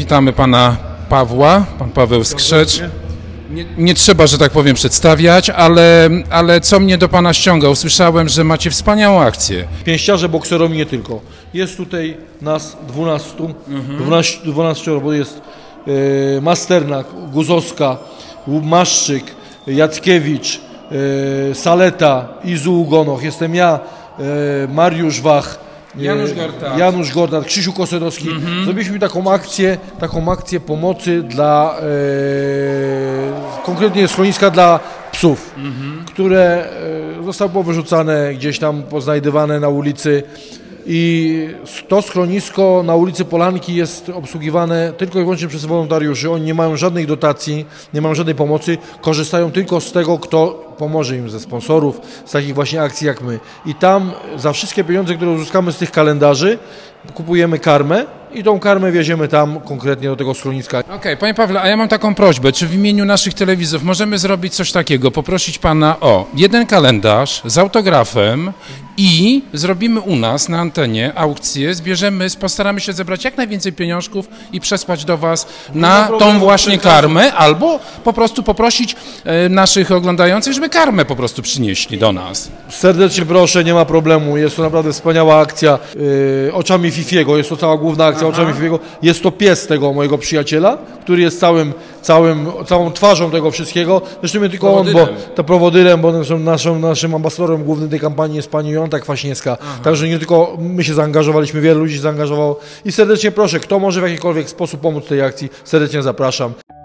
Witamy pana Pawła, pan Paweł Skrzecz. Nie trzeba, że tak powiem, przedstawiać, ale co mnie do pana ściąga? Usłyszałem, że macie wspaniałą akcję. Pięściarze, bokserowi nie tylko. Jest tutaj nas 12, bo jest Masternak, Guzowska, Maszczyk, Jackiewicz, Saleta, Izu Ugonoch, jestem ja, Mariusz Wach, Janusz Gortat, Krzysiu Kosedowski. Zrobiliśmy taką akcję pomocy dla konkretnie schroniska dla psów, które zostały wyrzucane gdzieś tam, poznajdywane na ulicy. I to schronisko na ulicy Polanki jest obsługiwane tylko i wyłącznie przez wolontariuszy. Oni nie mają żadnych dotacji, nie mają żadnej pomocy, korzystają tylko z tego, kto pomoże im ze sponsorów, z takich właśnie akcji jak my. I tam za wszystkie pieniądze, które uzyskamy z tych kalendarzy, kupujemy karmę i tą karmę wieziemy tam konkretnie do tego schroniska. Okej, panie Pawle, a ja mam taką prośbę, czy w imieniu naszych telewizorów możemy zrobić coś takiego, poprosić pana o jeden kalendarz z autografem i zrobimy u nas na antenie aukcję, postaramy się zebrać jak najwięcej pieniążków i przesłać do was na tą właśnie karmę, albo po prostu poprosić naszych oglądających, żeby karmę po prostu przynieśli do nas. Serdecznie proszę, nie ma problemu, jest to naprawdę wspaniała akcja Oczami Fifiego, jest to cała główna akcja Oczami Fifiego, jest to pies tego mojego przyjaciela, który jest całą twarzą tego wszystkiego, zresztą nie tylko on, bo to prowodyrem, bo naszym ambasadorem głównym tej kampanii jest pani Jolanta Kwaśniewska, także nie tylko my się zaangażowaliśmy, wielu ludzi się zaangażowało i serdecznie proszę, kto może w jakikolwiek sposób pomóc tej akcji, serdecznie zapraszam.